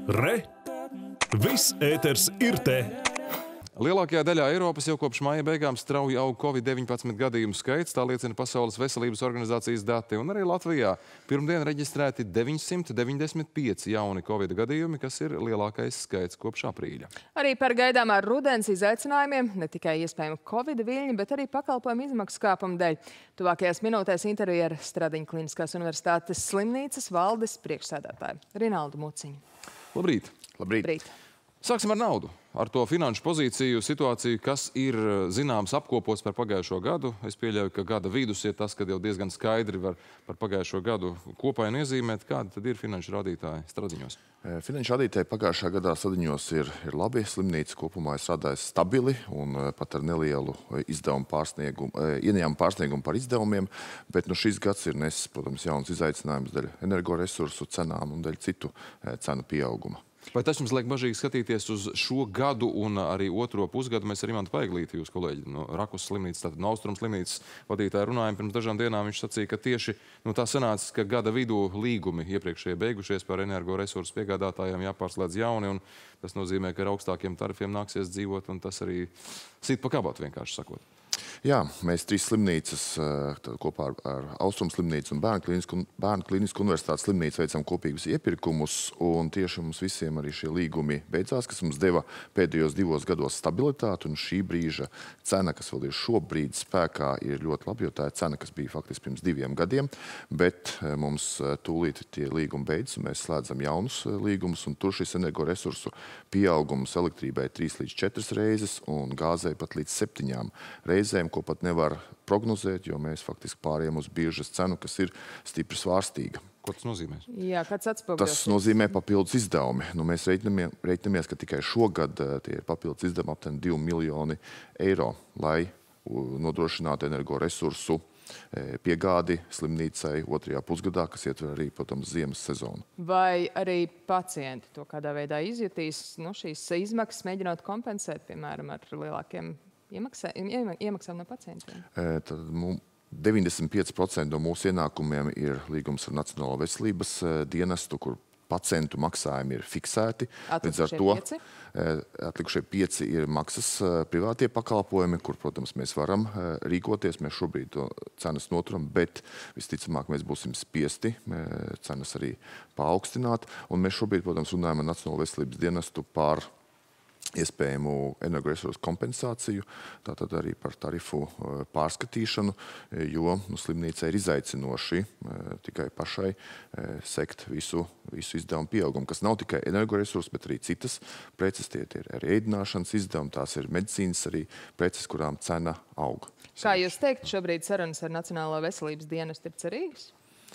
Re! Viss ēters ir te! Lielākajā daļā Eiropas jau kopš māja beigām strauji aug Covid-19 gadījumu skaits, tā liecina Pasaules veselības organizācijas dati. Un arī Latvijā pirmdien reģistrēti 995 jauni Covid gadījumi, kas ir lielākais skaits kopš aprīļa. Arī par gaidāmā rudens izaicinājumiem, ne tikai iespējama Covid viļņa, bet arī pakalpojumu izmaksu kāpuma dēļ. Tuvākajās minūtēs intervija ar Stradiņu Kliniskās universitātes slimnīcas valdes priekšsēdētāju Rinaldu Muciņu. Labrīt! Labrīt! Sāksim ar naudu. Ar to finanšu pozīciju situāciju, kas ir zināms apkopots par pagājušo gadu. Es pieļauju, ka gada vidus ir tas, kad jau diezgan skaidri var par pagājušo gadu kopainu iezīmēt. Kādi tad ir finanšu rādītāji Stradiņos? Finanšu rādītāji pagājušā gadā Stradiņos ir labi. Slimnīca kopumā ir strādājusi stabili un pat ar nelielu ieņēmumu pārsniegumu par izdevumiem. Bet šis gads ir nesis, protams, jauns izaicinājums dēļ energoresursu cenām un dēļ citu cenu pieauguma. Vai tas jums liek bažīgi skatīties uz šo gadu un arī otro pusgadu? Mēs ar Imantu Paiglīti, jūs kolēģi no Rakus slimnīcas, tātad no Austrumu slimnīcas vadītāju runājam pirms dažām dienām. Viņš sacīja, ka tieši tā sanāca, ka gada vidū līgumi iepriekšēji beigušies par energoresursu piegādātājiem jāpārslēdz jauni, un tas nozīmē, ka ar augstākiem tarifiem nāksies dzīvot, un tas arī sit pa kabatu, vienkārši sakot. Jā, mēs trīs slimnīcas kopā ar Austrumu slimnīcu un Bērnu klīnisku universitātes slimnīcu veicam kopīgus iepirkumus, un tieši mums visiem arī šie līgumi beidzās, kas mums deva pēdējos 2 gados stabilitāti, un šī brīža cena, kas vēl ir šobrīd spēkā, ir ļoti labi, jo tā ir cena, kas bija faktiski pirms 2 gadiem, bet mums tūlīt tie līgumi beidzas, un mēs slēdzam jaunus līgumus, un tur šis energoresursu pieaugums elektrībai 3 līdz 4 reizes, un gāzei pat līdz 7 reizēm, ko pat nevar prognozēt, jo mēs faktiski pārējām uz biržas cenu, kas ir stipri svārstīga. Ko tas nozīmē? Jā, kāds atspoguļos? Tas nozīmē papildus izdevumi. Mēs reiķinamies, ka tikai šogad tie ir papildus izdevumi aptuveni 2 miljoni eiro, lai nodrošinātu energoresursu piegādi slimnīcai otrajā pusgadā, kas ietver arī, protams, ziemas sezonu. Vai arī pacienti to kādā veidā izjutīs, šīs izmaksas mēģinot kompensēt, piemēram, ar lielākiem iemaksām no pacientiem? 95% no mūsu ienākumiem ir līgums ar Nacionālo veselības dienestu, kur pacientu maksājumi ir fiksēti. Atlikušie 5 ir maksas privātie pakalpojumi, kur, protams, mēs varam rīkoties. Mēs šobrīd to cenas noturam, bet visticamāk mēs būsim spiesti cenas arī paaugstināt. Un mēs šobrīd, protams, runājam ar Nacionālo veselības dienestu par iespējamu energoresursu kompensāciju, tātad arī par tarifu pārskatīšanu, jo slimnīcai ir izaicinoši tikai pašai sekt visu izdevumu pieaugumu, kas nav tikai energoresursi, bet arī citas preces, tie ir arī ēdināšanas izdevumi, tās ir medicīnas arī preces, kurām cena aug. Kā jūs teikt, šobrīd sarunas ar Nacionālo veselības dienestu ir cerīgas?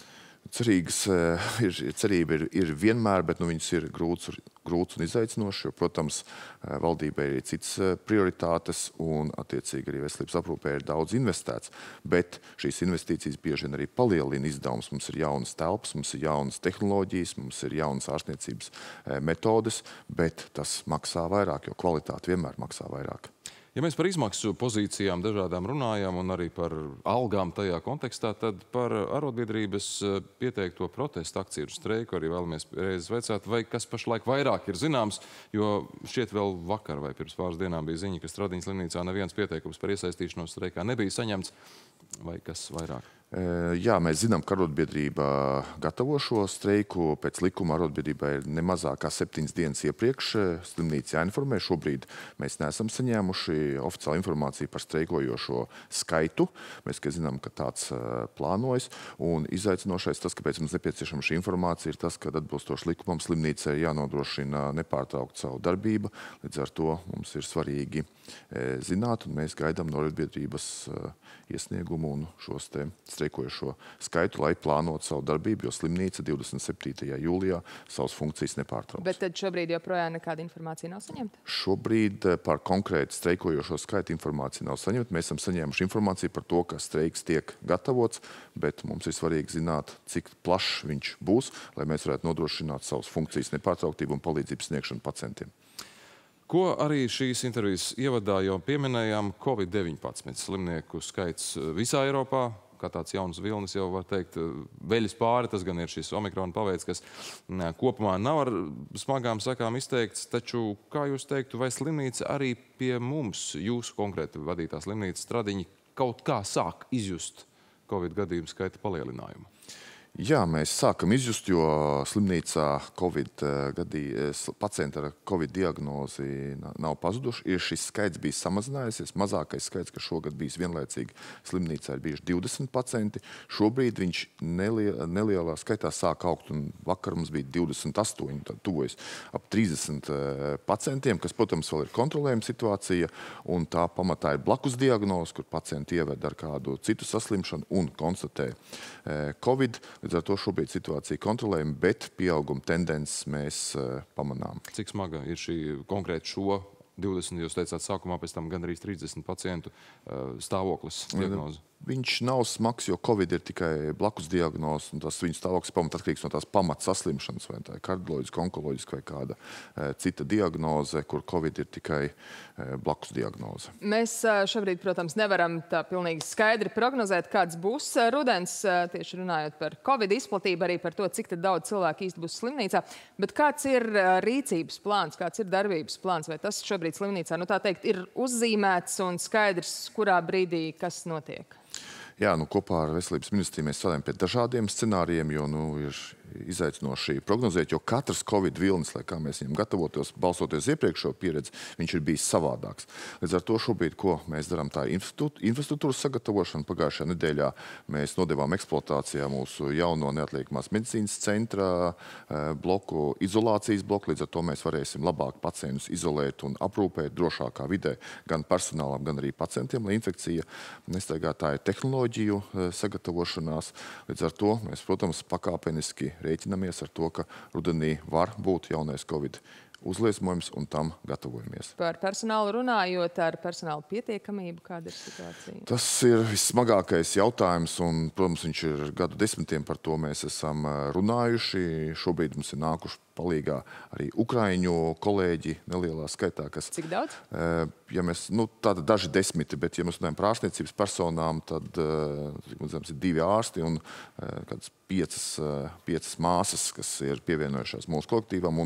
Cerība ir vienmēr, bet viņas ir grūts un izaicinošs, jo, protams, valdībai ir citas prioritātes un, attiecīgi, arī veselības aprūpē ir daudz investēts, bet šīs investīcijas bieži vien arī palielina izdevumus. Mums ir jaunas telpas, mums ir jaunas tehnoloģijas, mums ir jaunas ārstniecības metodes, bet tas maksā vairāk, jo kvalitāte vienmēr maksā vairāk. Ja mēs par izmaksu pozīcijām dažādām runājam un arī par algām tajā kontekstā, tad par arotbiedrības pieteikto protestu akciju streiku arī vēlamies reizes veicāt, vai kas pašlaik vairāk ir zināms, jo šķiet vēl vakar vai pirms pāris dienām bija ziņa, ka Stradiņas slimnīcā neviens pieteikums par iesaistīšanos streikā nebija saņemts, vai kas vairāk? Jā, mēs zinām, ka arotbiedrība gatavo šo streiku. Pēc likuma arotbiedrībai ir nemazāk kā 7 dienas iepriekš slimnīca jāinformē. Šobrīd mēs neesam saņēmuši oficiālu informāciju par streikojošo skaitu. Mēs zinām, ka tāds plānojas. Un izaicinošais tas, kāpēc mums nepieciešama šī informācija, ir tas, ka atbilstoši likumam slimnīcai jānodrošina nepārtraukt savu darbību. Līdz ar to mums ir svarīgi zināt, un mēs gaidām no arotbiedrības iesniegumu un šos te streikojošo skaitu, lai plānotu savu darbību, jo slimnīca 27. jūlijā savas funkcijas nepārtrauks. Bet tad šobrīd joprojām nekāda informācija nav saņemta? Šobrīd par konkrēti streikojošo skaitu informācija nav saņemta. Mēs esam saņēmuši informāciju par to, ka streiks tiek gatavots, bet mums ir svarīgi zināt, cik plašs viņš būs, lai mēs varētu nodrošināt savas funkcijas nepārtrauktību un palīdzības sniegšanu pacientiem. Ko arī šīs intervijas ievadā jau pieminējām, Covid-19 slimnieku skaits visā Eiropā kā tāds jauns vilnis, jau var teikt, veļas pāri. Tas gan ir šis omikrona paveids, kas kopumā nav ar smagām sakām izteikts. Taču, kā jūs teiktu, vai slimnīca arī pie mums, jūsu konkrēti vadītā slimnīca Stradiņa, kaut kā sāk izjust Covid gadījumu skaita palielinājumu? Jā, mēs sākam izjust, jo slimnīcā pacienti ar Covid diagnozi nav pazuduši. Ir šis skaits bijis samazinājusies. Mazākais skaits, kas šogad bijis vienlaicīgi slimnīcā, ir bijuši 20 pacienti. Šobrīd viņš nelielā skaitā sāk augt, un vakar mums bija 28, tad tuvojas ap 30 pacientiem, kas, protams, vēl ir kontrolējama situācija, un tā pamatā ir blakus diagnoze, kur pacienti ieved ar kādu citu saslimšanu un konstatē Covid. Līdz ar to šobrīd situācija kontrolējama, bet pieauguma tendences mēs pamanām. Cik smaga ir šī konkrēti šo 20, jūs teicāt sākumā, pēc tam gandrīz 30 pacientu stāvoklis diagnoze? Viņš nav smags, jo Covid ir tikai blakus diagnoze, un tas viņu stāvoklis pamat atkarīgs no tās pamat saslimšanas, vai tā ir kardioloģiska, onkoloģiska vai kāda cita diagnoze, kur Covid ir tikai blakus diagnoze. Mēs šobrīd, protams, nevaram tā pilnīgi skaidri prognozēt, kāds būs rudens, tieši runājot par Covid izplatību, arī par to, cik daudz cilvēku īsti būs slimnīcā. Bet kāds ir rīcības plāns, kāds ir darbības plāns, vai tas šobrīd slimnīcā, tā teikt, ir uzzīmēts un skaidrs, kurā brīdī kas notiek? Jā, kopā ar Veselības ministriju mēs strādājam pie dažādiem scenārijiem, jo ir izaicinoši prognozēt, jo katrs Covid vilnis, lai kā mēs viņam gatavotos, balstoties iepriekšējo pieredzi, viņš ir bijis savādāks. Līdz ar to šobrīd, ko mēs darām, tā infrastruktūras sagatavošana. Pagājušajā nedēļā mēs nodevām eksploatācijā mūsu jauno neatliekamās medicīnas centra bloku, izolācijas bloku. Līdz ar to mēs varēsim labāk pacientus izolēt un aprūpēt drošākā vidē gan personālam, gan arī pacientiem, lai infekcija nestaigā. Tā ir tehnoloģiju sagatavošanās. Līdz ar to mēs, protams, pakāpeniski rēķinamies ar to, ka rudenī var būt jaunais Covid uzliesmojums, un tam gatavojamies. Par personālu runājot, ar personālu pietiekamību, kāda ir situācija? Tas ir vissmagākais jautājums, un, protams, viņš ir gadu desmitiem, par to mēs esam runājuši. Šobrīd mums ir nākuši palīgā arī ukraiņu kolēģi nelielā skaitā, kas... Cik daudz? Ja mēs, tāda daži desmiti, bet ja mēs runājam par ārstniecības personām, tad, ir 2 ārsti un kādas 5 māsas, kas ir pievienojušās mūsu kolektīvam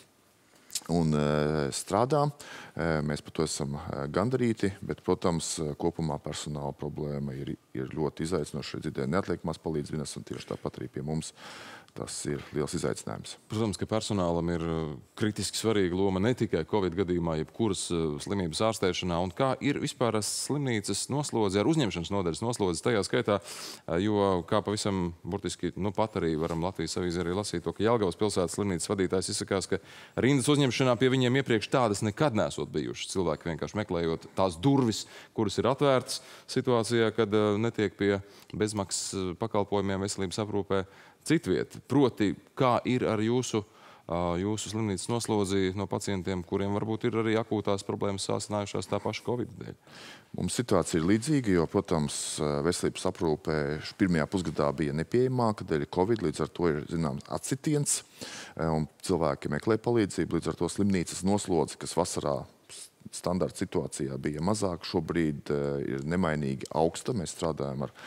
un strādā. Mēs par to esam gandarīti, bet, protams, kopumā personāla problēma ir ļoti izaicinoša. Dzirdēju, neatliekamās palīdzības, un tieši tāpat arī pie mums tas ir liels izaicinājums. Protams, ka personālam ir kritiski svarīga loma ne tikai Covid gadījumā, jebkuras slimības ārstēšanā, un kā ir vispār slimnīcas noslodze, ar uzņemšanas nodaļas noslodzi tajā skaitā, jo kā pavisam burtiski pat arī varam Latvijas avīzē arī lasīt to, ka Jelgavas pilsētas slimnīcas vadītājs izsakās, ka rindas uzņemšanā pie viņiem iepriekš tādas nekad nesot bijušas. Cilvēki vienkārši meklējot tās durvis, kuras ir atvērtas situācijā, kad netiek pie bezmaksas pakalpojumiem veselības aprūpē citvieta. Proti, kā ir ar jūsu slimnīcas noslodzi no pacientiem, kuriem varbūt ir arī akūtās problēmas sāsinājušās tā paša Covid dēļ? Mums situācija ir līdzīga, jo, protams, veselības aprūpē pirmajā pusgadā bija nepieejamāka dēļ Covid, līdz ar to ir, zināms, atsitiens, un cilvēki meklē palīdzību, līdz ar to slimnīcas noslodzi, kas vasarā standarta situācijā bija mazāk, šobrīd ir nemainīgi augsta. Mēs strādājam ar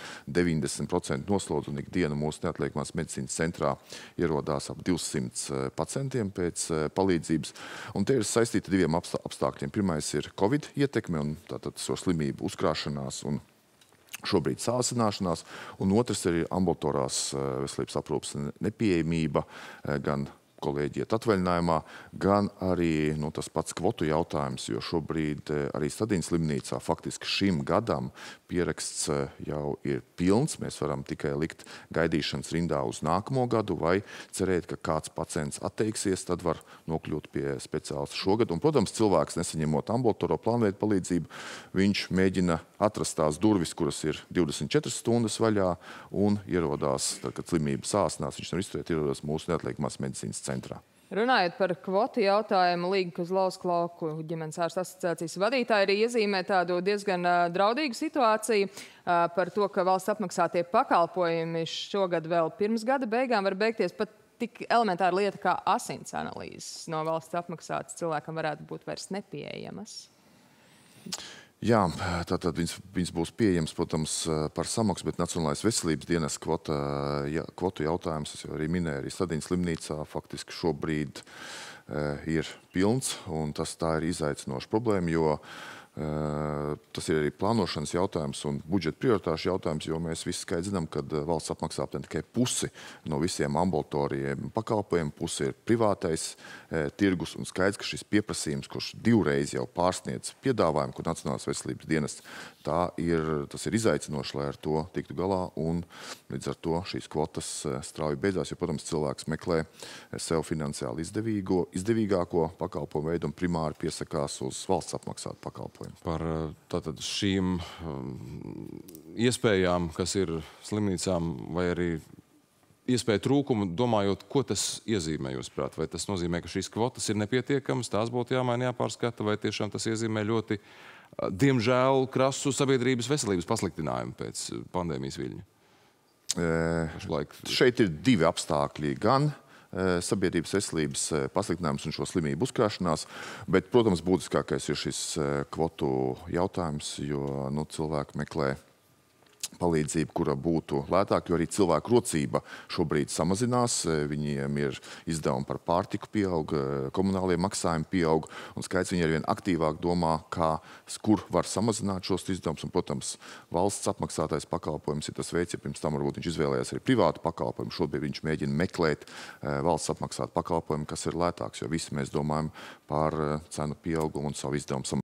90% noslodzi, un ikdienu mūsu neatliekamās medicīnas centrā ierodās ap 200 pacientiem pēc palīdzības. Un te ir saistīti 2 apstākļiem. Pirmais ir Covid ietekme un tātad šo slimību uzkrāšanās un šobrīd sāsināšanās, un otrs ir ambulatorās veselības aprūpes nepieejamība, gan kolēģi iet atvaļinājumā, gan arī tas pats kvotu jautājums, jo šobrīd arī Stradiņas slimnīcā faktiski šim gadam pieraksts jau ir pilns. Mēs varam tikai likt gaidīšanas rindā uz nākamo gadu vai cerēt, ka kāds pacients atteiksies, tad var nokļūt pie speciālista šogad. Un, protams, cilvēks nesaņemot ambulatoro plānveidu palīdzību, viņš mēģina atrast tās durvis, kuras ir 24 stundas vaļā un ierodās, tad, kad slimība sāsinās, viņš nevar izturēt, ierodās mūsu neatliekamās medicīnas centrā. Runājot par kvotu jautājumu, Līga Kozlovska ģimenes ārstu asociācijas vadītāja arī iezīmē tādu diezgan draudīgu situāciju par to, ka valsts apmaksātie pakalpojumi šogad vēl pirms gada beigām var beigties pat tik elementāra lieta kā asins analīzes no valsts apmaksātas cilvēkam varētu būt vairs nepieejamas. Jā, tātad viņas būs pieejams, protams, par samaksu, bet Nacionālais veselības dienas kvotu jautājums, es jau arī minēju, arī Stradiņas slimnīcā faktiski šobrīd ir pilns, un tas tā ir izaicinoša problēma, jo tas ir arī plānošanas jautājums un budžeta prioritāšu jautājums, jo mēs visi skaidri zinām, ka valsts apmaksā tikai pusi no visiem ambulatoriem pakalpojumiem, pusi ir privātais tirgus, un skaidrs, ka šis pieprasījums, kurš divreiz jau pārsniedz piedāvājumu, kur Nacionālās veselības dienests, tas ir izaicinoši, lai ar to tiktu galā, un līdz ar to šīs kvotas strauji beidzās, jo, protams, cilvēks meklē sev finansiāli izdevīgāko pakalpojumu veidu un primāri piesakās uz valsts apmaksātu pakalpojumu. Par tātad šīm iespējām, kas ir slimnīcām, vai arī iespēju trūkumu, domājot, ko tas iezīmē, jūsuprāt? Vai tas nozīmē, ka šīs kvotas ir nepietiekamas, tās būtu jāmaina, jāpārskata, vai tiešām tas iezīmē ļoti, diemžēl, krasu sabiedrības veselības pasliktinājumu pēc pandēmijas viļņa? Šeit ir divi apstākļi, gan sabiedrības veselības pasliktinājums un šo slimību uzkrāšanās, bet, protams, būtiskākais ir šis kvotu jautājums, jo cilvēki meklē palīdzību, kura būtu lētāka, jo arī cilvēku rocība šobrīd samazinās. Viņiem ir izdevumi par pārtiku pieaug, komunālie maksājumi pieaug, un skaidrs viņi arvien aktīvāk domā, kur var samazināt šos izdevumus. Un, protams, valsts apmaksātais pakalpojums ir tas veids, ja pirms tam varbūt viņš izvēlējās arī privātu pakalpojumu. Šobrīd viņš mēģina meklēt valsts apmaksātu pakalpojumu, kas ir lētāks, jo visi mēs domājam par cenu pieaugumu un savu izdevumu samazinājumu.